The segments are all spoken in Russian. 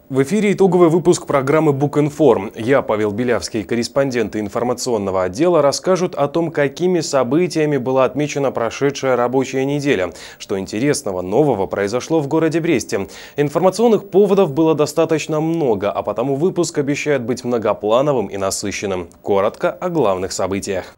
В эфире итоговый выпуск программы «Букинформ». Я, Павел Белявский, корреспонденты информационного отдела, расскажут о том, какими событиями была отмечена прошедшая рабочая неделя. Что интересного, нового произошло в городе Бресте. Информационных поводов было достаточно много, а потому выпуск обещает быть многоплановым и насыщенным. Коротко о главных событиях.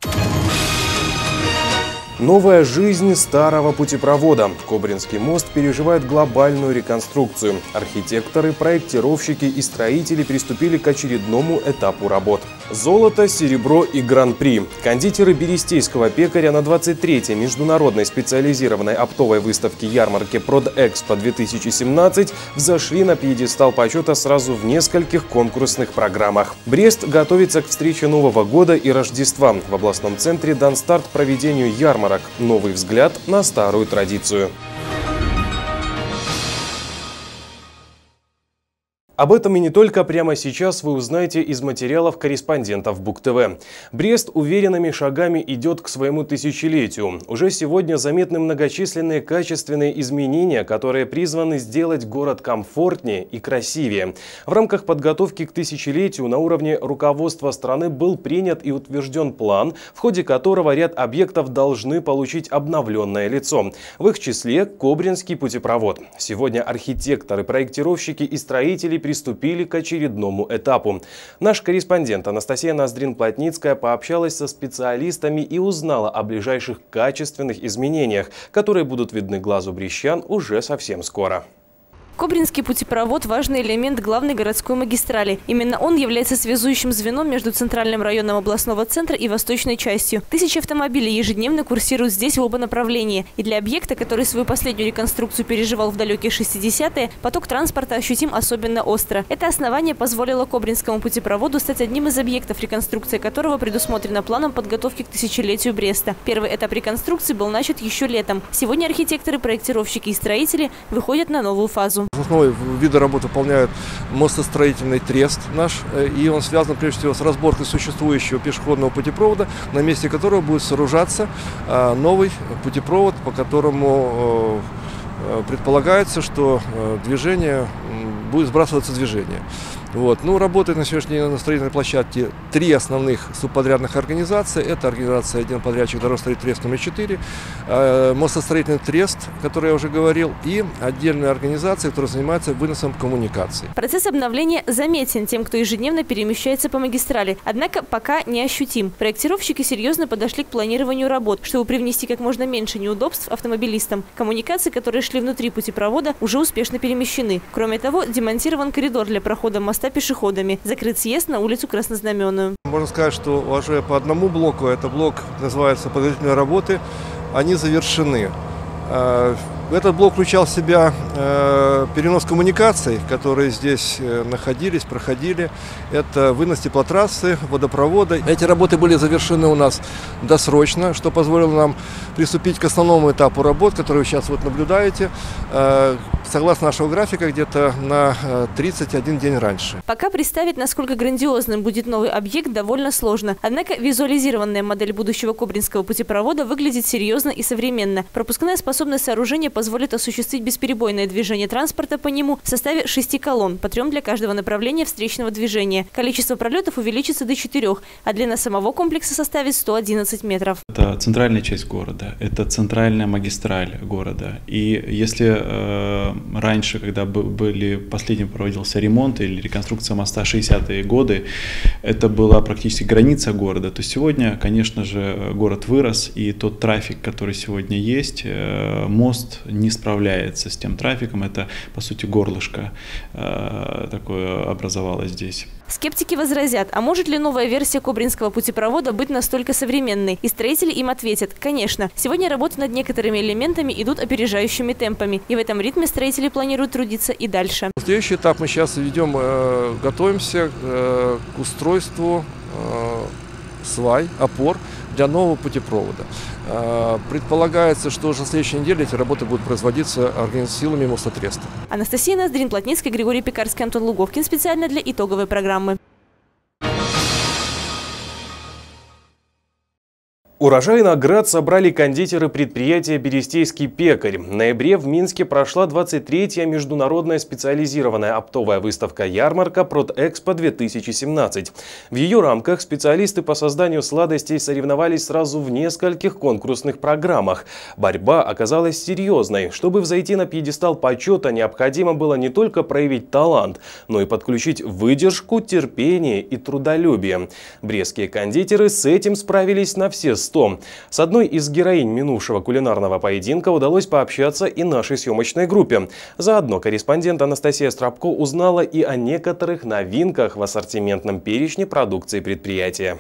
Новая жизнь старого путепровода. Кобринский мост переживает глобальную реконструкцию. Архитекторы, проектировщики и строители приступили к очередному этапу работ. Золото, серебро и гран-при. Кондитеры берестейского пекаря на 23-й международной специализированной оптовой выставке ярмарки «Продэкспо-2017» взошли на пьедестал почета сразу в нескольких конкурсных программах. Брест готовится к встрече Нового года и Рождества. В областном центре дан старт проведению ярмарок. Новый взгляд на старую традицию. Об этом и не только прямо сейчас вы узнаете из материалов корреспондентов БуК-ТВ. Брест уверенными шагами идет к своему тысячелетию. Уже сегодня заметны многочисленные качественные изменения, которые призваны сделать город комфортнее и красивее. В рамках подготовки к тысячелетию на уровне руководства страны был принят и утвержден план, в ходе которого ряд объектов должны получить обновленное лицо. В их числе Кобринский путепровод. Сегодня архитекторы, проектировщики и строители приступили к очередному этапу. Наш корреспондент Анастасия Ноздрин-Плотницкая пообщалась со специалистами и узнала о ближайших качественных изменениях, которые будут видны глазу брестян уже совсем скоро. Кобринский путепровод – важный элемент главной городской магистрали. Именно он является связующим звеном между центральным районом областного центра и восточной частью. Тысячи автомобилей ежедневно курсируют здесь в оба направления. И для объекта, который свою последнюю реконструкцию переживал в далекие 60-е, поток транспорта ощутим особенно остро. Это основание позволило Кобринскому путепроводу стать одним из объектов, реконструкция которого предусмотрена планом подготовки к тысячелетию Бреста. Первый этап реконструкции был начат еще летом. Сегодня архитекторы, проектировщики и строители выходят на новую фазу. Основной виды работы выполняет мостостроительный трест наш, и он связан прежде всего с разборкой существующего пешеходного путепровода, на месте которого будет сооружаться новый путепровод, по которому предполагается, что движение будет сбрасываться движение. Работает на сегодняшний день на строительной площадке 3 основных субподрядных организации. Это организация «Один подрядчик Дорожстроительный трест номер 4», мостостроительный трест, который я уже говорил, и отдельная организация, которая занимается выносом коммуникаций. Процесс обновления заметен тем, кто ежедневно перемещается по магистрали, однако пока не ощутим. Проектировщики серьезно подошли к планированию работ, чтобы привнести как можно меньше неудобств автомобилистам. Коммуникации, которые шли внутри путепровода, уже успешно перемещены. Кроме того, демонтирован коридор для прохода моста пешеходами. Закрыт съезд на улицу Краснознаменную. Можно сказать, что уже по одному блоку, это блок называется подготовительные работы, они завершены. Этот блок включал в себя перенос коммуникаций, которые здесь находились, проходили. Это вынос теплотрассы, водопровода. Эти работы были завершены у нас досрочно, что позволило нам приступить к основному этапу работ, который вы сейчас наблюдаете, согласно нашего графика, где-то на 31 день раньше. Пока представить, насколько грандиозным будет новый объект, довольно сложно. Однако визуализированная модель будущего Кобринского путепровода выглядит серьезно и современно. Пропускная способность сооружения позволит осуществить бесперебойное движение транспорта по нему в составе 6 колонн, по 3 для каждого направления встречного движения. Количество пролетов увеличится до 4, а длина самого комплекса составит 111 метров. Это центральная часть города, это центральная магистраль города. И если раньше, когда последним проводился ремонт или реконструкция моста 60-е годы, это была практически граница города, то сегодня, конечно же, город вырос, и тот трафик, который сегодня есть, мост не справляется с тем трафиком. Это, по сути, горлышко такое образовалось здесь. Скептики возразят, а может ли новая версия Кобринского путепровода быть настолько современной? И строители им ответят, конечно. Сегодня работы над некоторыми элементами идут опережающими темпами. И в этом ритме строители планируют трудиться и дальше. Следующий этап мы сейчас ведем, готовимся к устройству свай, опор для нового путепровода. Предполагается, что уже в следующей неделе эти работы будут производиться силами мостотреста. Анастасия Ноздрин-Плотницкая, Григорий Пекарский, Антон Луговкин. Специально для итоговой программы. Урожай наград собрали кондитеры предприятия «Берестейский пекарь». В ноябре в Минске прошла 23-я международная специализированная оптовая выставка-ярмарка «Продэкспо-2017». В ее рамках специалисты по созданию сладостей соревновались сразу в нескольких конкурсных программах. Борьба оказалась серьезной. Чтобы взойти на пьедестал почета, необходимо было не только проявить талант, но и подключить выдержку, терпение и трудолюбие. Брестские кондитеры с этим справились на все 100. С одной из героинь минувшего кулинарного поединка удалось пообщаться и нашей съемочной группе. Заодно корреспондент Анастасия Страбко узнала и о некоторых новинках в ассортиментном перечне продукции предприятия.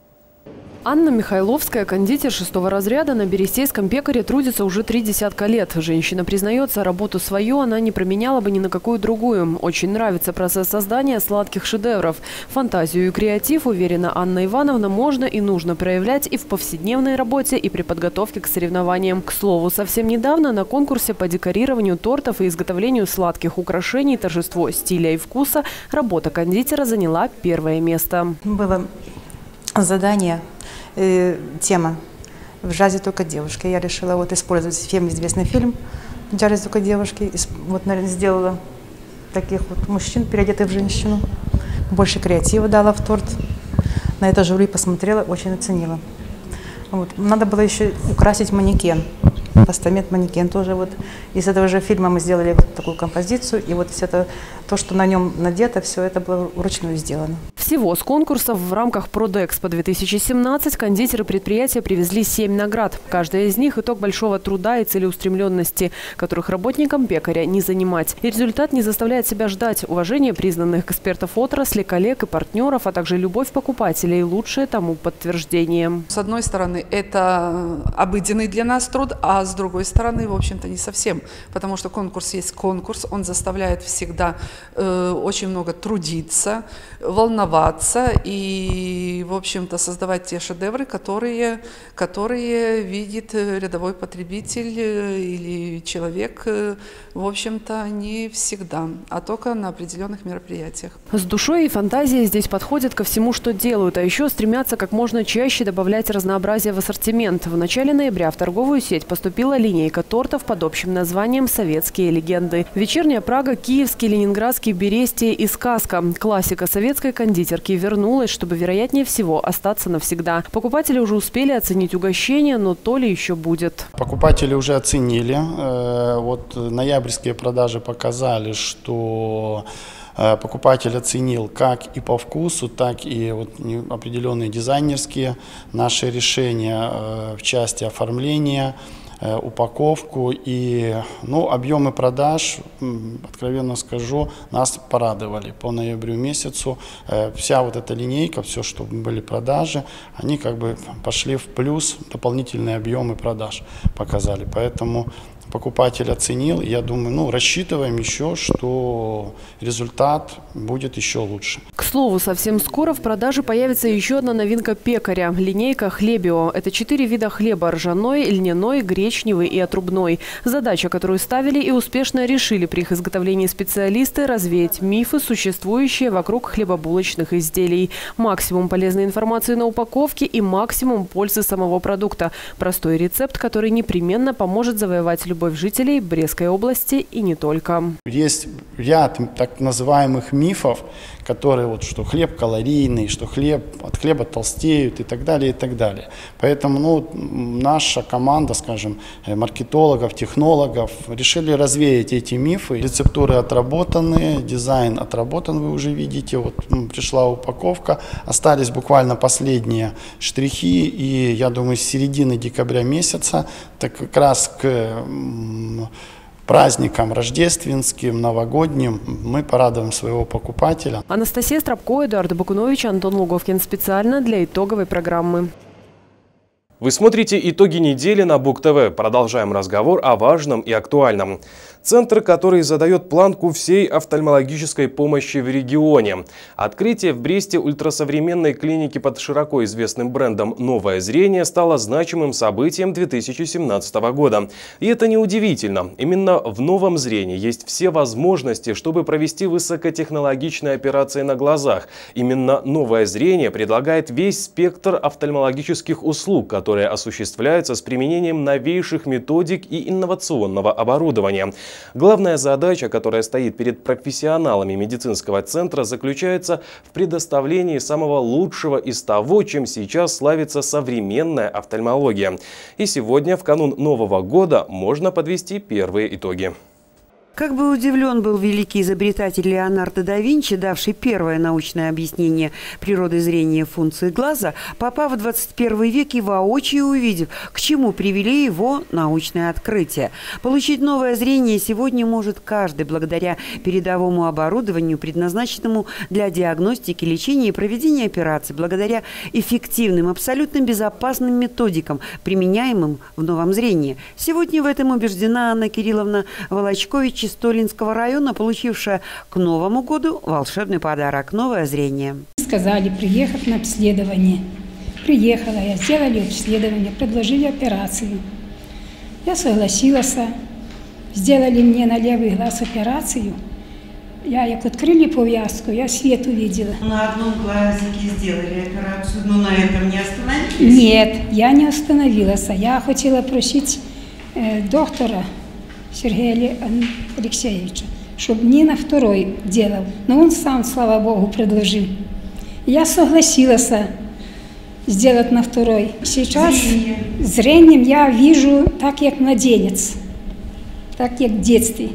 Анна Михайловская, кондитер 6-го разряда, на Берестейском пекаре трудится уже 3 десятка лет. Женщина признается, работу свою она не променяла бы ни на какую другую. Очень нравится процесс создания сладких шедевров. Фантазию и креатив, уверена Анна Ивановна, можно и нужно проявлять и в повседневной работе, и при подготовке к соревнованиям. К слову, совсем недавно на конкурсе по декорированию тортов и изготовлению сладких украшений «Торжество стиля и вкуса» работа кондитера заняла 1-е место. Было задание. Тема «В джазе только девушки». Я решила использовать всем известный фильм «В джазе только девушки». Наверное, сделала таких мужчин, переодетых в женщину. Больше креатива дала в торт. На это жюри посмотрела, очень оценила. Надо было еще украсить манекен. Постамент, манекен тоже. Из этого же фильма мы сделали такую композицию. И все это, то, что на нем надето, все это было вручную сделано. Всего с конкурсов в рамках «Продэкспо-2017» кондитеры предприятия привезли 7 наград. Каждая из них – итог большого труда и целеустремленности, которых работникам пекаря не занимать. И результат не заставляет себя ждать. Уважение признанных экспертов отрасли, коллег и партнеров, а также любовь покупателей – лучшее тому подтверждение. С одной стороны, это обыденный для нас труд, а с другой стороны, в общем-то, не совсем. Потому что конкурс есть конкурс, он заставляет всегда очень много трудиться, волноваться и, в общем-то, создавать те шедевры, которые видит рядовой потребитель или человек, в общем-то, не всегда, а только на определенных мероприятиях. С душой и фантазией здесь подходят ко всему, что делают, а еще стремятся как можно чаще добавлять разнообразие в ассортимент. В начале ноября в торговую сеть поступила линейка тортов под общим названием «Советские легенды». Вечерняя Прага, Киевский, Ленинградский, Берестия и Сказка. Классика советской кондитерки вернулась, чтобы, вероятнее всего, остаться навсегда. Покупатели уже успели оценить угощение, но то ли еще будет. Покупатели уже оценили. Ноябрьские продажи показали, что покупатель оценил как и по вкусу, так и определенные дизайнерские наши решения в части оформления, упаковку и объемы продаж, откровенно скажу, нас порадовали по ноябрю месяцу. Вся эта линейка, все, что были продажи, они пошли в плюс, дополнительные объемы продаж показали. Поэтому покупатель оценил, я думаю, рассчитываем еще, что результат будет еще лучше. К слову, совсем скоро в продаже появится еще одна новинка пекаря – линейка «Хлебио». Это 4 вида хлеба – ржаной, льняной, гречневый и отрубной. Задача, которую ставили и успешно решили при их изготовлении специалисты – развеять мифы, существующие вокруг хлебобулочных изделий. Максимум полезной информации на упаковке и максимум пользы самого продукта. Простой рецепт, который непременно поможет завоевать любовь жителей Брестской области и не только. Есть ряд так называемых мифов, которые что хлеб калорийный, что от хлеба толстеют и так далее, и так далее. Поэтому наша команда, скажем, маркетологов, технологов решили развеять эти мифы. Рецептуры отработаны, дизайн отработан, вы уже видите. Пришла упаковка, остались буквально последние штрихи, и я думаю, с середины декабря месяца, так как раз к праздникам рождественским, новогодним мы порадуем своего покупателя. Анастасия Страбко, Эдуард Бакунович, Антон Луговкин. Специально для итоговой программы. Вы смотрите «Итоги недели» на БуК-ТВ. Продолжаем разговор о важном и актуальном. Центр, который задает планку всей офтальмологической помощи в регионе. Открытие в Бресте ультрасовременной клиники под широко известным брендом «Новое зрение» стало значимым событием 2017 года. И это неудивительно. Именно в «Новом зрении» есть все возможности, чтобы провести высокотехнологичные операции на глазах. Именно «Новое зрение» предлагает весь спектр офтальмологических услуг, которые осуществляются с применением новейших методик и инновационного оборудования. Главная задача, которая стоит перед профессионалами медицинского центра, заключается в предоставлении самого лучшего из того, чем сейчас славится современная офтальмология. И сегодня, в канун Нового года, можно подвести первые итоги. Как бы удивлен был великий изобретатель Леонардо да Винчи, давший первое научное объяснение природы зрения функции глаза, попав в 21 век и воочию увидев, к чему привели его научные открытия. Получить новое зрение сегодня может каждый благодаря передовому оборудованию, предназначенному для диагностики, лечения и проведения операций, благодаря эффективным, абсолютно безопасным методикам, применяемым в новом зрении. Сегодня в этом убеждена Анна Кирилловна Волочкович из Столинского района, получившая к Новому году волшебный подарок – новое зрение. Сказали приехать на обследование. Приехала я, сделали обследование, предложили операцию. Я согласилась, сделали мне на левый глаз операцию. Я как открыли повязку, я свет увидела. На одном глазике сделали операцию, но на этом не остановились? Нет, я не остановилась. Я хотела просить доктора Сергея Алексеевича, чтобы мне на второй делал. Но он сам, слава Богу, предложил. Я согласилась сделать на второй. Сейчас зрением я вижу так, как младенец, так, как в детстве.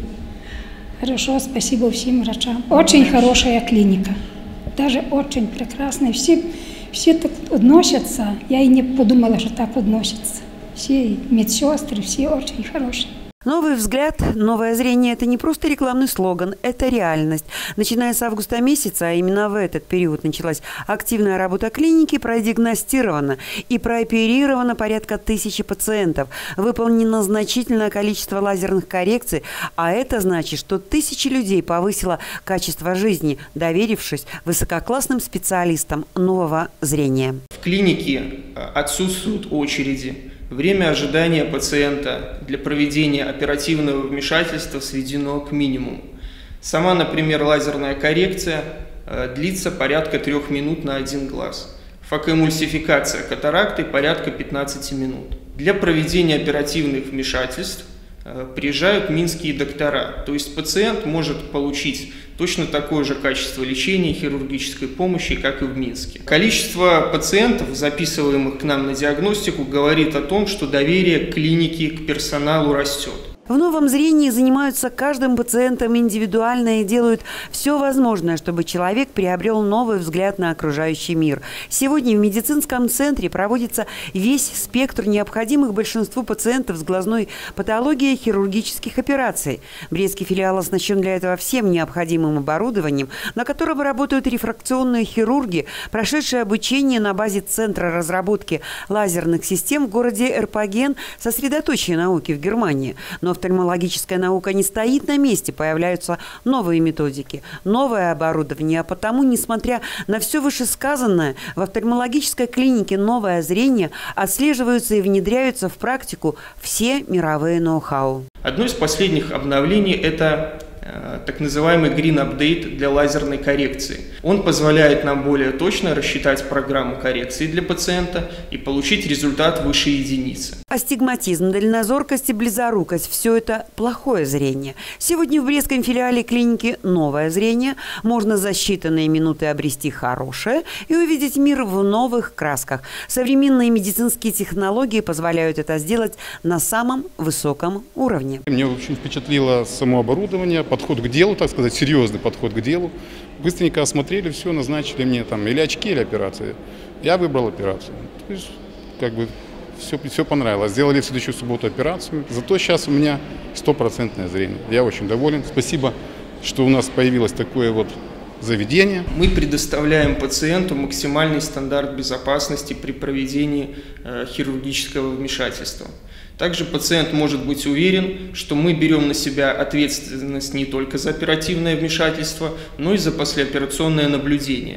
Хорошо, спасибо всем врачам. Очень хорошая клиника, даже очень прекрасная. Все так относятся. Я и не подумала, что так относятся. Все медсестры, все очень хорошие. Новый взгляд, новое зрение – это не просто рекламный слоган, это реальность. Начиная с августа месяца, а именно в этот период началась активная работа клиники, продиагностировано и прооперировано порядка 1000 пациентов. Выполнено значительное количество лазерных коррекций, а это значит, что 1000 людей повысило качество жизни, доверившись высококлассным специалистам нового зрения. В клинике отсутствуют очереди. Время ожидания пациента для проведения оперативного вмешательства сведено к минимуму. Сама, например, лазерная коррекция длится порядка 3 минут на один глаз. Фокоэмульсификация катаракты порядка 15 минут. Для проведения оперативных вмешательств приезжают минские доктора, то есть пациент может получить точно такое же качество лечения и хирургической помощи, как и в Минске. Количество пациентов, записываемых к нам на диагностику, говорит о том, что доверие к клинике, к персоналу растет. В новом зрении занимаются каждым пациентом индивидуально и делают все возможное, чтобы человек приобрел новый взгляд на окружающий мир. Сегодня в медицинском центре проводится весь спектр необходимых большинству пациентов с глазной патологией хирургических операций. Брестский филиал оснащен для этого всем необходимым оборудованием, на котором работают рефракционные хирурги, прошедшие обучение на базе Центра разработки лазерных систем в городе Эрпаген, сосредоточие науки в Германии. Но офтальмологическая наука не стоит на месте, появляются новые методики, новое оборудование, а потому, несмотря на все вышесказанное, в офтальмологической клинике «Новое зрение» отслеживаются и внедряются в практику все мировые ноу-хау. Одно из последних обновлений – это так называемый Green Update для лазерной коррекции. Он позволяет нам более точно рассчитать программу коррекции для пациента и получить результат выше единицы. Астигматизм, дальнозоркость и близорукость – все это плохое зрение. Сегодня в Брестском филиале клиники «Новое зрение» можно за считанные минуты обрести хорошее и увидеть мир в новых красках. Современные медицинские технологии позволяют это сделать на самом высоком уровне. Меня очень впечатлило само оборудование, подход к делу, так сказать, серьезный подход к делу. Быстренько осмотрели все, назначили мне там или очки, или операции. Я выбрал операцию. То есть, как бы, все понравилось. Сделали в следующую субботу операцию. Зато сейчас у меня 100% зрение. Я очень доволен. Спасибо, что у нас появилось такое вот заведение. Мы предоставляем пациенту максимальный стандарт безопасности при проведении хирургического вмешательства. Также пациент может быть уверен, что мы берем на себя ответственность не только за оперативное вмешательство, но и за послеоперационное наблюдение.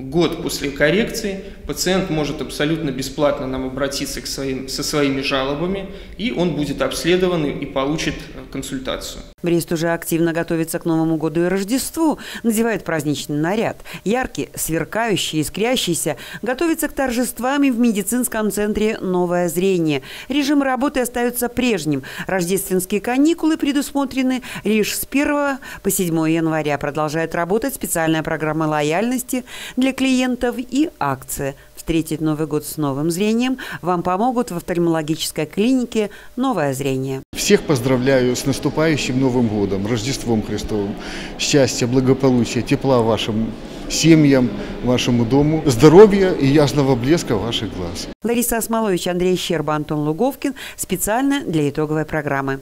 год после коррекции пациент может абсолютно бесплатно нам обратиться со своими жалобами, и он будет обследован и получит консультацию. Брест уже активно готовится к Новому году и Рождеству, надевает праздничный наряд. Яркий, сверкающий, искрящийся, готовится к торжествам и в медицинском центре «Новое зрение». Режим работы остается прежним. Рождественские каникулы предусмотрены лишь с 1 по 7 января. Продолжает работать специальная программа лояльности для клиентов и акция «Встретить Новый год с новым зрением» вам помогут в офтальмологической клинике «Новое зрение». Всех поздравляю с наступающим Новым годом, Рождеством Христовым. Счастья, благополучия, тепла вашим семьям, вашему дому, здоровья и ясного блеска ваших глаз. Лариса Осмолович, Андрей Щерба, Антон Луговкин. Специально для итоговой программы.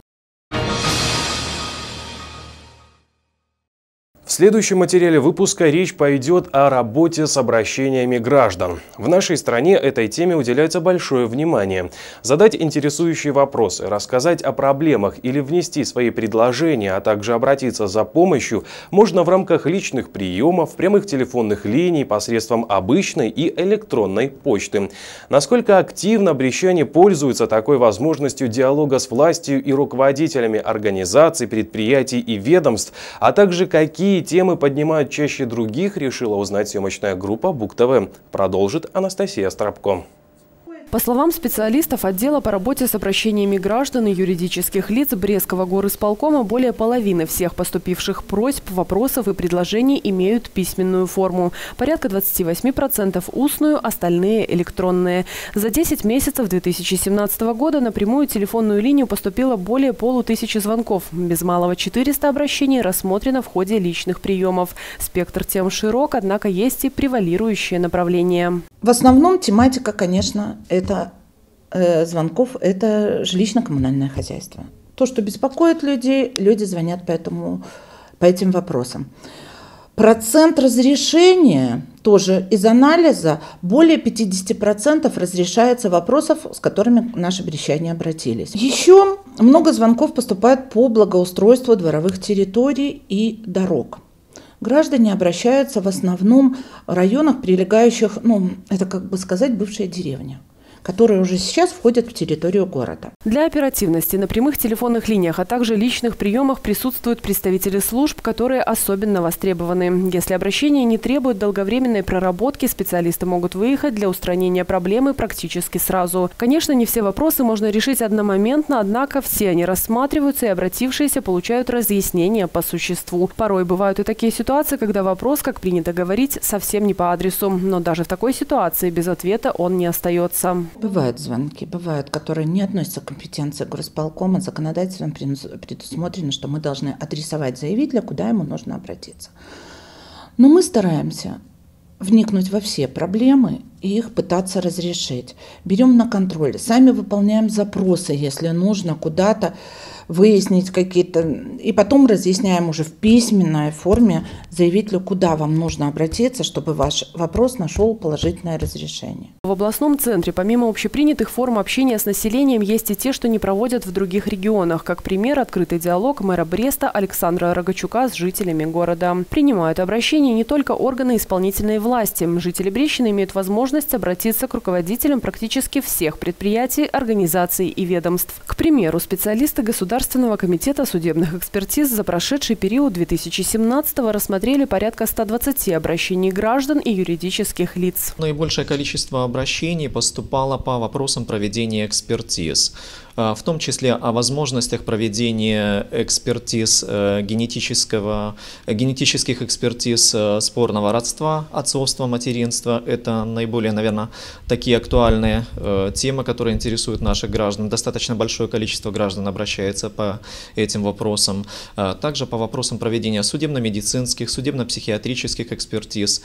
В следующем материале выпуска речь пойдет о работе с обращениями граждан. В нашей стране этой теме уделяется большое внимание. Задать интересующие вопросы, рассказать о проблемах или внести свои предложения, а также обратиться за помощью можно в рамках личных приемов, прямых телефонных линий, посредством обычной и электронной почты. Насколько активно брестчане пользуются такой возможностью диалога с властью и руководителями организаций, предприятий и ведомств, а также какие темы поднимают чаще других, решила узнать съемочная группа БУК-ТВ. Продолжит Анастасия Старобко. По словам специалистов отдела по работе с обращениями граждан и юридических лиц Брестского горисполкома, более половины всех поступивших просьб, вопросов и предложений имеют письменную форму. Порядка 28% устную, остальные электронные. За 10 месяцев 2017 года на прямую телефонную линию поступило более 500 звонков. Без малого 400 обращений рассмотрено в ходе личных приемов. Спектр тем широк, однако есть и превалирующие направления. В основном тематика, конечно, это звонков, это жилищно-коммунальное хозяйство. То, что беспокоит людей, люди звонят по этим вопросам. Процент разрешения тоже из анализа более 50% разрешается вопросов, с которыми наши брестчане обратились. Еще много звонков поступает по благоустройству дворовых территорий и дорог. Граждане обращаются в основном в районах, прилегающих, это как бы сказать, бывшая деревня, которые уже сейчас входят в территорию города. Для оперативности на прямых телефонных линиях, а также личных приемах присутствуют представители служб, которые особенно востребованы. Если обращение не требует долговременной проработки, специалисты могут выехать для устранения проблемы практически сразу. Конечно, не все вопросы можно решить одномоментно, однако все они рассматриваются и обратившиеся получают разъяснения по существу. Порой бывают и такие ситуации, когда вопрос, как принято говорить, совсем не по адресу. Но даже в такой ситуации без ответа он не остается. Бывают звонки, которые не относятся к компетенции горисполкома. Законодательством предусмотрено, что мы должны адресовать заявителя, куда ему нужно обратиться. Но мы стараемся вникнуть во все проблемы и их пытаться разрешить. Берем на контроль, сами выполняем запросы, если нужно куда-то выяснить какие-то, и потом разъясняем уже в письменной форме заявителю, куда вам нужно обратиться, чтобы ваш вопрос нашел положительное разрешение. В областном центре помимо общепринятых форм общения с населением есть и те, что не проводят в других регионах. Как пример, открытый диалог мэра Бреста Александра Рогачука с жителями города. Принимают обращения не только органы исполнительной власти. Жители Брестщины имеют возможность обратиться к руководителям практически всех предприятий, организаций и ведомств. К примеру, специалисты Государственного комитета судебных экспертиз за прошедший период 2017-го рассмотрели порядка 120 обращений граждан и юридических лиц. Наибольшее количество обращений поступало по вопросам проведения экспертиз, в том числе о возможностях проведения экспертиз генетических экспертиз спорного родства, отцовства, материнства. Это наиболее, наверное, такие актуальные темы, которые интересуют наших граждан. Достаточно большое количество граждан обращается по этим вопросам. Также по вопросам проведения судебно-медицинских, судебно-психиатрических экспертиз,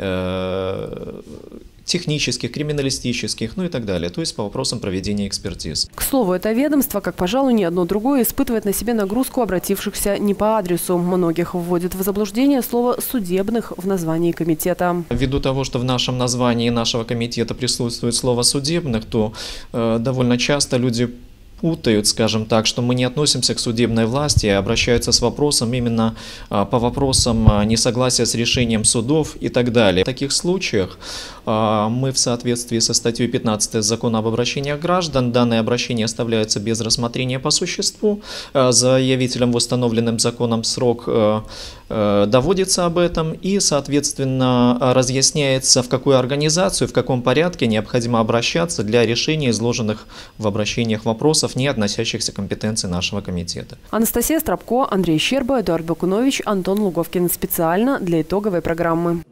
технических, криминалистических, и так далее. То есть по вопросам проведения экспертиз. К слову, это ведомство, как, пожалуй, ни одно другое, испытывает на себе нагрузку обратившихся не по адресу. Многих вводит в заблуждение слово «судебных» в названии комитета. Ввиду того, что в нашем названии нашего комитета присутствует слово «судебных», то довольно часто люди путают, скажем так, что мы не относимся к судебной власти, а обращаются с вопросом именно по вопросам несогласия с решением судов и так далее. В таких случаях мы в соответствии со статьей 15 Закона об обращениях граждан, данные обращения оставляются без рассмотрения по существу, заявителям в установленным законом срок доводится об этом и, соответственно, разъясняется, в какую организацию, в каком порядке необходимо обращаться для решения изложенных в обращениях вопросов, не относящихся к компетенции нашего комитета. Анастасия Стропко, Андрей Щерба, Эдуард Бакунович, Антон Луговкин. Специально для итоговой программы.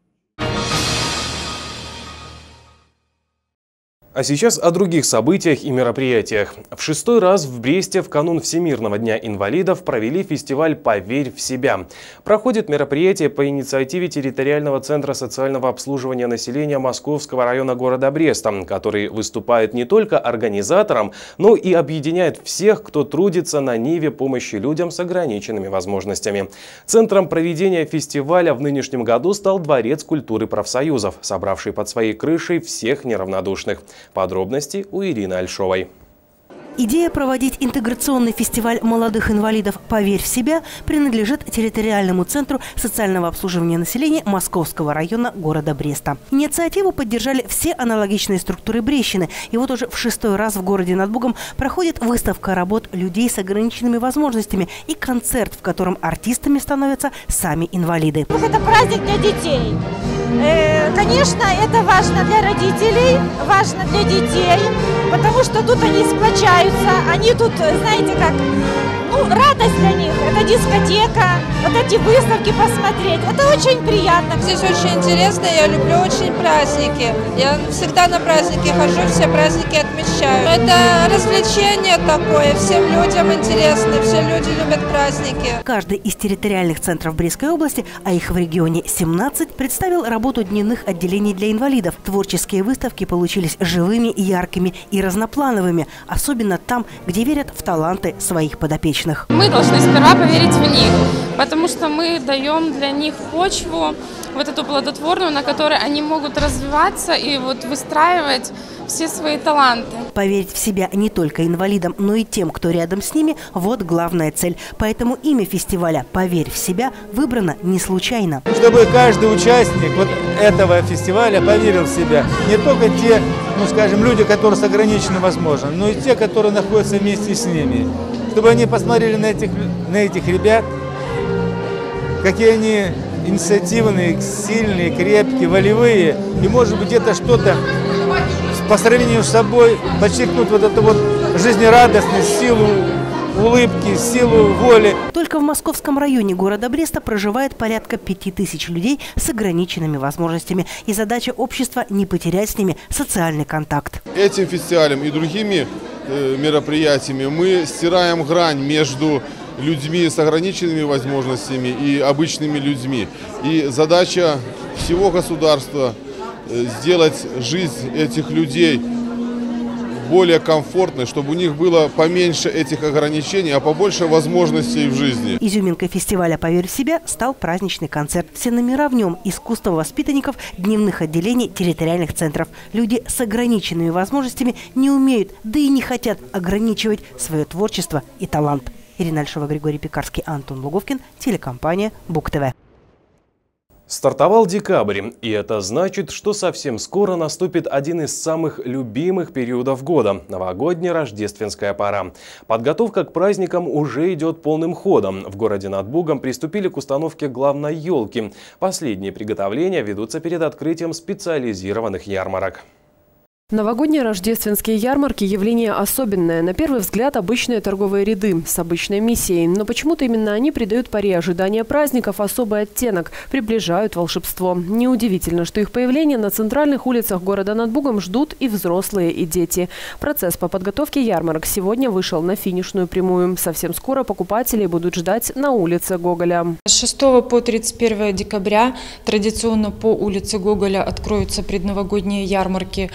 А сейчас о других событиях и мероприятиях. В 6-й раз в Бресте в канун Всемирного дня инвалидов провели фестиваль «Поверь в себя». Проходит мероприятие по инициативе территориального центра социального обслуживания населения Московского района города Бреста, который выступает не только организатором, но и объединяет всех, кто трудится на ниве помощи людям с ограниченными возможностями. Центром проведения фестиваля в нынешнем году стал Дворец культуры профсоюзов, собравший под своей крышей всех неравнодушных. Подробности у Ирины Альшовой. Идея проводить интеграционный фестиваль молодых инвалидов «Поверь в себя» принадлежит территориальному центру социального обслуживания населения Московского района города Бреста. Инициативу поддержали все аналогичные структуры Брестщины. И вот уже в 6-й раз в городе над Бугом проходит выставка работ людей с ограниченными возможностями и концерт, в котором артистами становятся сами инвалиды. Это праздник для детей. Конечно, это важно для родителей, важно для детей, потому что тут они сплочаются, они тут, знаете как, радость для них, это дискотека, вот эти выставки посмотреть, это очень приятно. Здесь очень интересно, я люблю очень праздники, я всегда на праздники хожу, все праздники отмечаю. Это развлечение такое, всем людям интересно, все люди любят праздники. Каждый из территориальных центров Брестской области, а их в регионе 17, представил работу дневных отделений для инвалидов. Творческие выставки получились живыми, яркими и разноплановыми, особенно там, где верят в таланты своих подопечных. Мы должны сперва поверить в них, потому что мы даем для них почву, вот эту плодотворную, на которой они могут развиваться и вот выстраивать все свои таланты. Поверить в себя не только инвалидам, но и тем, кто рядом с ними – вот главная цель. Поэтому имя фестиваля «Поверь в себя» выбрано не случайно. Чтобы каждый участник вот этого фестиваля поверил в себя. Не только те, скажем, люди, которые с ограниченными возможностями, но и те, которые находятся вместе с ними. Чтобы они посмотрели на этих ребят, какие они инициативные, сильные, крепкие, волевые. И, может быть, это что-то по сравнению с собой подчеркнут вот эту вот жизнерадостность, силу улыбки, силу воли. Только в Московском районе города Бреста проживает порядка 5000 людей с ограниченными возможностями. И задача общества – не потерять с ними социальный контакт. Этим фестивалем и другими мероприятиями мы стираем грань между людьми с ограниченными возможностями и обычными людьми. И задача всего государства – сделать жизнь этих людей более комфортной, чтобы у них было поменьше этих ограничений, а побольше возможностей в жизни. Изюминкой фестиваля «Поверь в себя» стал праздничный концерт. Все номера в нем – искусство воспитанников дневных отделений территориальных центров. Люди с ограниченными возможностями не умеют, да и не хотят ограничивать свое творчество и талант. Ирина Альшова, Григорий Пекарский, Антон Луговкин, телекомпания БукТВ. Стартовал декабрь, и это значит, что совсем скоро наступит один из самых любимых периодов года – новогодняя рождественская пора. Подготовка к праздникам уже идет полным ходом. В городе над Бугом приступили к установке главной елки. Последние приготовления ведутся перед открытием специализированных ярмарок. Новогодние рождественские ярмарки – явление особенное. На первый взгляд, обычные торговые ряды с обычной миссией. Но почему-то именно они придают паре ожидания праздников особый оттенок, приближают волшебство. Неудивительно, что их появление на центральных улицах города над Бугом ждут и взрослые, и дети. Процесс по подготовке ярмарок сегодня вышел на финишную прямую. Совсем скоро покупателей будут ждать на улице Гоголя. С 6 по 31 декабря традиционно по улице Гоголя откроются предновогодние ярмарки с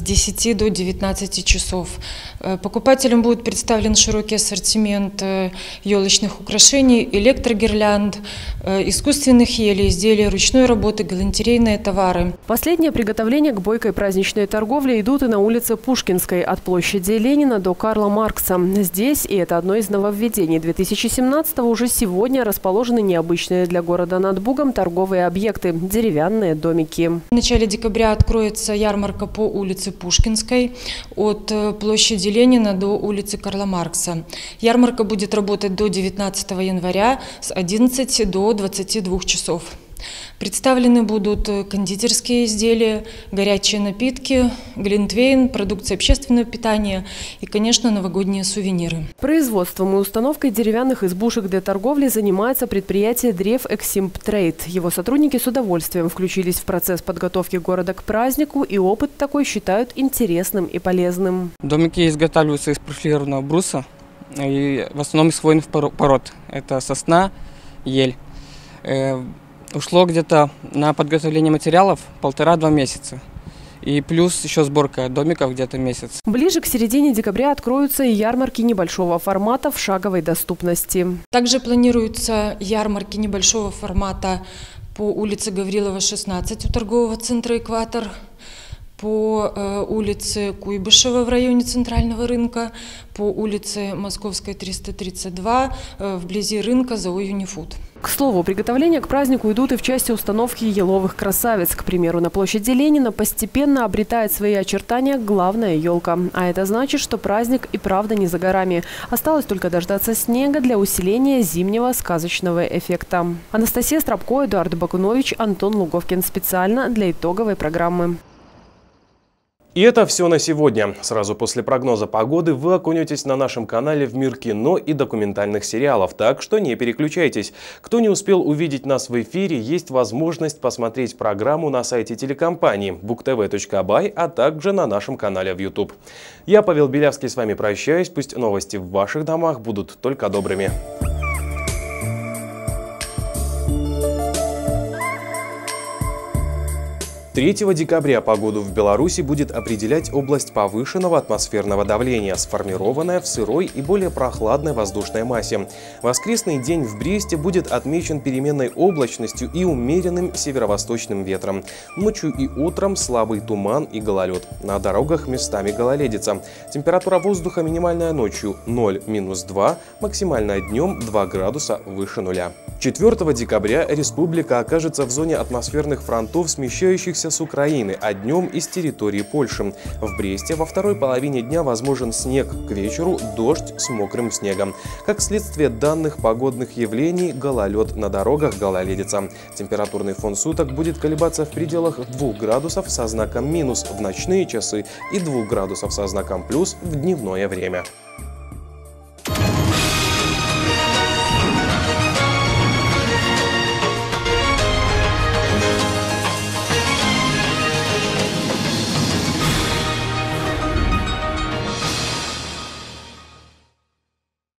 с 10 до 19 часов. Покупателям будет представлен широкий ассортимент елочных украшений, электрогирлянд, искусственных елей, изделия ручной работы, галантерейные товары. Последние приготовления к бойкой праздничной торговле идут и на улице Пушкинской от площади Ленина до Карла Маркса. Здесь, и это одно из нововведений 2017-го, уже сегодня расположены необычные для города над Бугом торговые объекты – деревянные домики. В начале декабря откроется ярмарка по улице Пушкинской от площади Ленина до улицы Карла Маркса. Ярмарка будет работать до 19 января с 11 до 22 часов. Представлены будут кондитерские изделия, горячие напитки, глинтвейн, продукция общественного питания и, конечно, новогодние сувениры. Производством и установкой деревянных избушек для торговли занимается предприятие Древ Эксимп Трейд. Его сотрудники с удовольствием включились в процесс подготовки города к празднику, и опыт такой считают интересным и полезным. Домики изготавливаются из профилированного бруса и в основном из хвойных пород. Это сосна, ель. Ушло где-то на подготовление материалов 1,5–2 месяца. И плюс еще сборка домиков где-то месяц. Ближе к середине декабря откроются и ярмарки небольшого формата в шаговой доступности. Также планируются ярмарки небольшого формата по улице Гаврилова, 16 у торгового центра «Экватор», по улице Куйбышева в районе Центрального рынка, по улице Московской, 332, вблизи рынка ЗАО «Юнифуд». К слову, приготовления к празднику идут и в части установки еловых красавиц. К примеру, на площади Ленина постепенно обретает свои очертания главная елка. А это значит, что праздник и правда не за горами. Осталось только дождаться снега для усиления зимнего сказочного эффекта. Анастасия Стропко, Эдуард Бакунович, Антон Луговкин. Специально для итоговой программы. И это все на сегодня. Сразу после прогноза погоды вы окунетесь на нашем канале в мир кино и документальных сериалов, так что не переключайтесь. Кто не успел увидеть нас в эфире, есть возможность посмотреть программу на сайте телекомпании book.tv.by, а также на нашем канале в YouTube. Я, Павел Белявский, с вами прощаюсь. Пусть новости в ваших домах будут только добрыми. 3 декабря погоду в Беларуси будет определять область повышенного атмосферного давления, сформированная в сырой и более прохладной воздушной массе. Воскресный день в Бресте будет отмечен переменной облачностью и умеренным северо-восточным ветром. Ночью и утром слабый туман и гололед. На дорогах местами гололедица. Температура воздуха минимальная ночью 0–2, максимальная днем 2 градуса выше нуля. 4 декабря республика окажется в зоне атмосферных фронтов, смещающихся с Украины, а днем из территории Польши. В Бресте во второй половине дня возможен снег, к вечеру дождь с мокрым снегом. Как следствие данных погодных явлений, гололед на дорогах, гололедица. Температурный фон суток будет колебаться в пределах 2 градусов со знаком минус в ночные часы и 2 градусов со знаком плюс в дневное время.